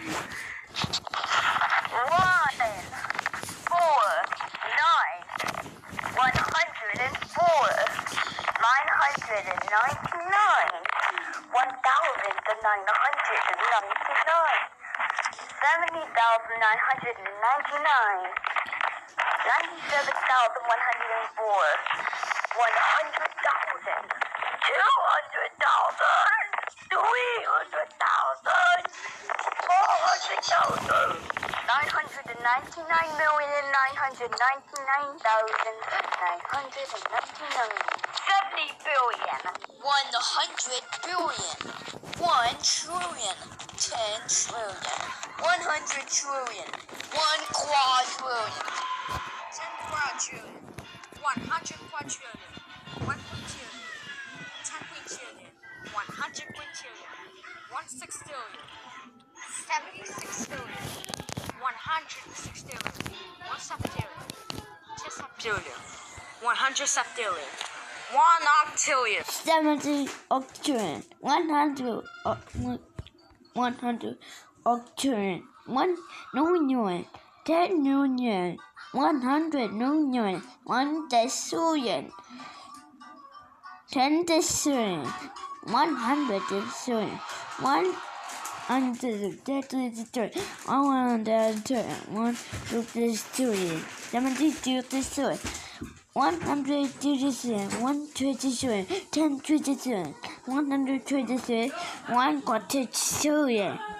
$1 trillion, 10 trillion, 100 trillion, 1 quadrillion, 10 quadrillion, 100 quadrillion, 1 quintillion, 10 quintillion, 100 quintillion, 1 sextillion, 76 billion, 100 sextillion, 1 septillion, 10 septillion, 100 septillion, 1 octillion, 70 octillion, 100 octillion, 1 million, 10 million, 100 million, 1 decillion, 10 decillion, 100 decillion, 100 decillion, 72 decillion, 100 trillion, 1 trillion, 10 trillion, 100 trillion, 1 quadrillion.